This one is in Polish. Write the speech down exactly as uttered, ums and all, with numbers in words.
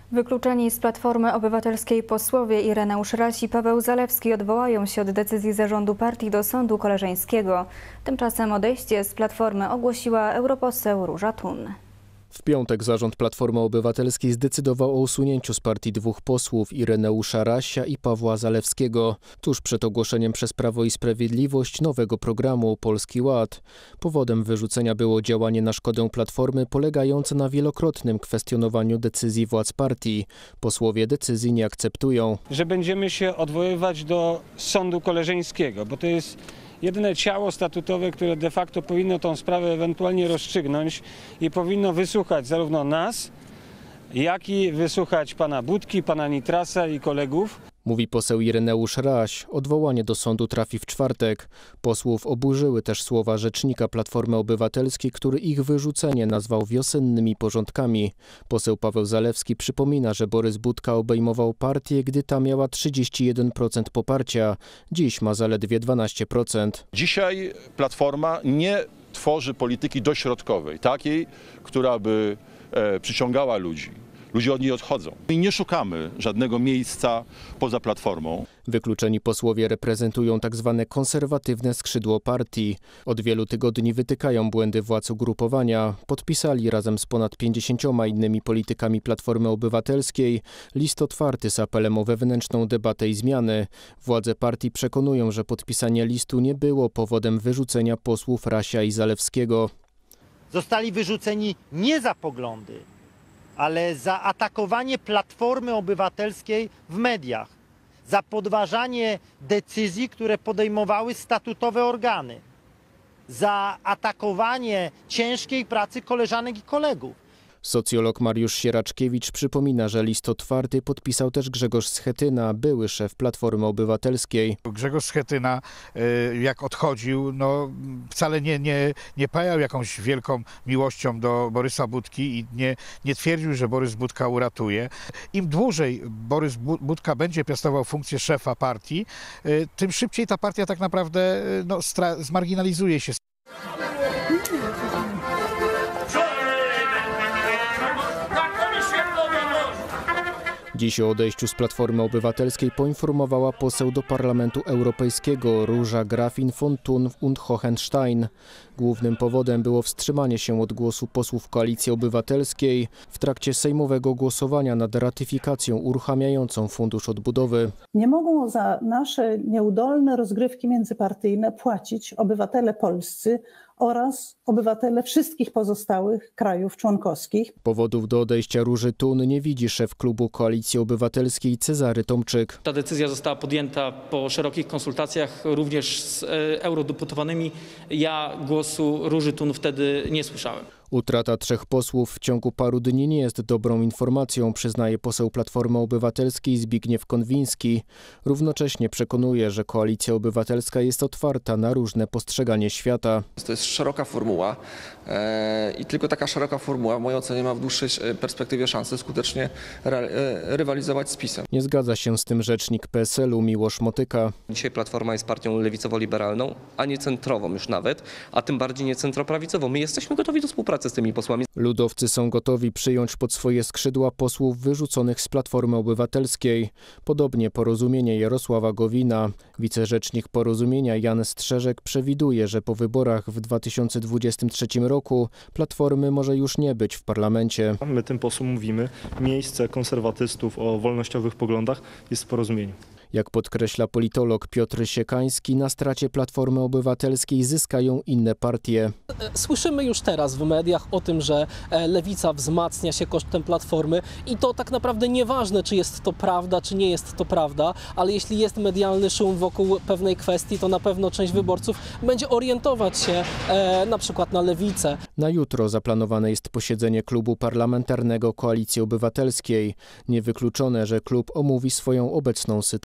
Wykluczeni z Platformy Obywatelskiej posłowie Ireneusz Raś i Paweł Zalewski odwołają się od decyzji zarządu partii do sądu koleżeńskiego. Tymczasem odejście z Platformy ogłosiła europoseł Róża Thun. W piątek zarząd Platformy Obywatelskiej zdecydował o usunięciu z partii dwóch posłów, Ireneusza Rasia i Pawła Zalewskiego, tuż przed ogłoszeniem przez Prawo i Sprawiedliwość nowego programu Polski Ład. Powodem wyrzucenia było działanie na szkodę Platformy polegające na wielokrotnym kwestionowaniu decyzji władz partii. Posłowie decyzji nie akceptują. Że będziemy się odwoływać do sądu koleżeńskiego, bo to jest jedyne ciało statutowe, które de facto powinno tą sprawę ewentualnie rozstrzygnąć i powinno wysłuchać zarówno nas, jak i wysłuchać pana Budki, pana Nitrasa i kolegów. Mówi poseł Ireneusz Raś. Odwołanie do sądu trafi w czwartek. Posłów oburzyły też słowa rzecznika Platformy Obywatelskiej, który ich wyrzucenie nazwał wiosennymi porządkami. Poseł Paweł Zalewski przypomina, że Borys Budka obejmował partię, gdy ta miała trzydzieści jeden procent poparcia. Dziś ma zaledwie dwanaście procent. Dzisiaj Platforma nie tworzy polityki dośrodkowej, takiej, która by e, przyciągała ludzi. Ludzie od niej odchodzą. I nie szukamy żadnego miejsca poza Platformą. Wykluczeni posłowie reprezentują tak zwane konserwatywne skrzydło partii. Od wielu tygodni wytykają błędy władz ugrupowania. Podpisali razem z ponad pięćdziesięcioma innymi politykami Platformy Obywatelskiej list otwarty z apelem o wewnętrzną debatę i zmiany. Władze partii przekonują, że podpisanie listu nie było powodem wyrzucenia posłów Rasia i Zalewskiego. Zostali wyrzuceni nie za poglądy, ale za atakowanie Platformy Obywatelskiej w mediach, za podważanie decyzji, które podejmowały statutowe organy, za atakowanie ciężkiej pracy koleżanek i kolegów. Socjolog Mariusz Sieraczkiewicz przypomina, że list otwarty podpisał też Grzegorz Schetyna, były szef Platformy Obywatelskiej. Grzegorz Schetyna, jak odchodził, no wcale nie, nie, nie pajał jakąś wielką miłością do Borysa Budki i nie, nie twierdził, że Borys Budka uratuje. Im dłużej Borys Budka będzie piastował funkcję szefa partii, tym szybciej ta partia tak naprawdę no, zmarginalizuje się. Dziś o odejściu z Platformy Obywatelskiej poinformowała poseł do Parlamentu Europejskiego Róża Grafin von Thun und Hohenstein. Głównym powodem było wstrzymanie się od głosu posłów Koalicji Obywatelskiej w trakcie sejmowego głosowania nad ratyfikacją uruchamiającą Fundusz Odbudowy. Nie mogą za nasze nieudolne rozgrywki międzypartyjne płacić obywatele polscy oraz obywatele wszystkich pozostałych krajów członkowskich. Powodów do odejścia Róży Thun nie widzi szef klubu Koalicji Obywatelskiej Cezary Tomczyk. Ta decyzja została podjęta po szerokich konsultacjach również z eurodeputowanymi. Ja głosu Róży Thun wtedy nie słyszałem. Utrata trzech posłów w ciągu paru dni nie jest dobrą informacją, przyznaje poseł Platformy Obywatelskiej Zbigniew Konwiński. Równocześnie przekonuje, że Koalicja Obywatelska jest otwarta na różne postrzeganie świata. To jest szeroka formuła e, i tylko taka szeroka formuła w mojej ocenie ma w dłuższej perspektywie szansę skutecznie re, e, rywalizować z PiS-em. Nie zgadza się z tym rzecznik P S L u Miłosz Motyka. Dzisiaj Platforma jest partią lewicowo-liberalną, a nie centrową już nawet, a tym bardziej nie centroprawicową. My jesteśmy gotowi do współpracy z tymi posłami. Ludowcy są gotowi przyjąć pod swoje skrzydła posłów wyrzuconych z Platformy Obywatelskiej. Podobnie Porozumienie Jarosława Gowina. Wicerzecznik Porozumienia Jan Strzeżek przewiduje, że po wyborach w dwa tysiące dwudziestym trzecim roku Platformy może już nie być w parlamencie. My tym posłom mówimy, miejsce konserwatystów o wolnościowych poglądach jest w Porozumieniu. Jak podkreśla politolog Piotr Siekański, na stracie Platformy Obywatelskiej zyskają inne partie. Słyszymy już teraz w mediach o tym, że lewica wzmacnia się kosztem Platformy i to tak naprawdę nieważne, czy jest to prawda, czy nie jest to prawda, ale jeśli jest medialny szum wokół pewnej kwestii, to na pewno część wyborców będzie orientować się e, na przykład na lewicę. Na jutro zaplanowane jest posiedzenie klubu parlamentarnego Koalicji Obywatelskiej. Niewykluczone, że klub omówi swoją obecną sytuację.